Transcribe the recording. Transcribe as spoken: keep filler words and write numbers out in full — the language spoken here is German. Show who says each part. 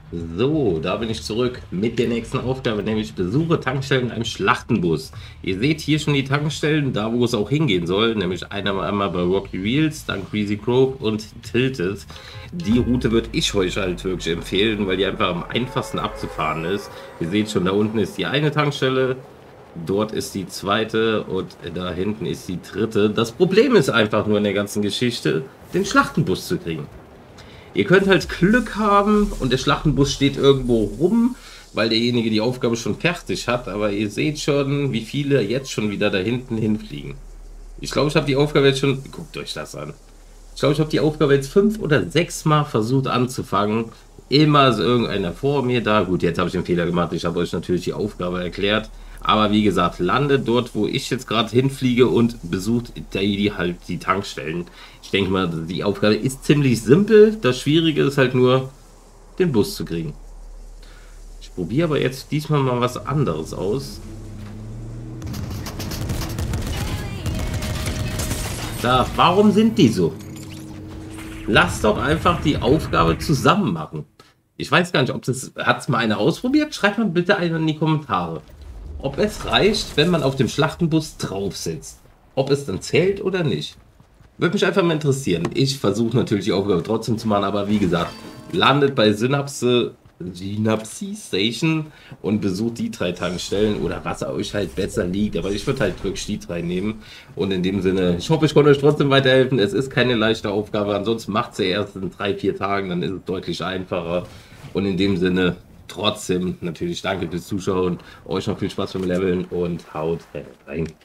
Speaker 1: So, da bin ich zurück mit der nächsten Aufgabe, nämlich besuche Tankstellen in einem Schlachtenbus. Ihr seht hier schon die Tankstellen, da wo es auch hingehen soll, nämlich einmal, einmal bei Rocky Wheels, dann Greasy Grove und Tilted. Die Route würde ich euch halt wirklich empfehlen, weil die einfach am einfachsten abzufahren ist. Ihr seht schon, da unten ist die eine Tankstelle, dort ist die zweite und da hinten ist die dritte. Das Problem ist einfach nur in der ganzen Geschichte, den Schlachtenbus zu kriegen. Ihr könnt halt Glück haben und der Schlachtenbus steht irgendwo rum, weil derjenige die Aufgabe schon fertig hat. Aber ihr seht schon, wie viele jetzt schon wieder da hinten hinfliegen. Ich glaube, ich habe die Aufgabe jetzt schon... Guckt euch das an. Ich glaube, ich habe die Aufgabe jetzt fünf oder sechs Mal versucht anzufangen. Immer ist irgendeiner vor mir da. Gut, jetzt habe ich einen Fehler gemacht. Ich habe euch natürlich die Aufgabe erklärt. Aber wie gesagt, landet dort, wo ich jetzt gerade hinfliege und besucht die, die halt die Tankstellen. Ich denke mal, die Aufgabe ist ziemlich simpel. Das Schwierige ist halt nur, den Bus zu kriegen. Ich probiere aber jetzt diesmal mal was anderes aus. Da, warum sind die so? Lass doch einfach die Aufgabe zusammen machen. Ich weiß gar nicht, ob das... Hat es mal einer ausprobiert? Schreibt mal bitte einer in die Kommentare. Ob es reicht, wenn man auf dem Schlachtenbus drauf sitzt. Ob es dann zählt oder nicht. Würde mich einfach mal interessieren. Ich versuche natürlich die Aufgabe trotzdem zu machen, aber wie gesagt, landet bei Synapse, Synapse Station und besucht die drei Tankstellen oder was euch halt besser liegt. Aber ich würde halt wirklich die drei nehmen. Und in dem Sinne, ich hoffe, ich konnte euch trotzdem weiterhelfen. Es ist keine leichte Aufgabe, ansonsten macht sie erst in drei, vier Tagen, dann ist es deutlich einfacher. Und in dem Sinne, trotzdem natürlich danke fürs Zuschauen, euch noch viel Spaß beim Leveln und haut rein.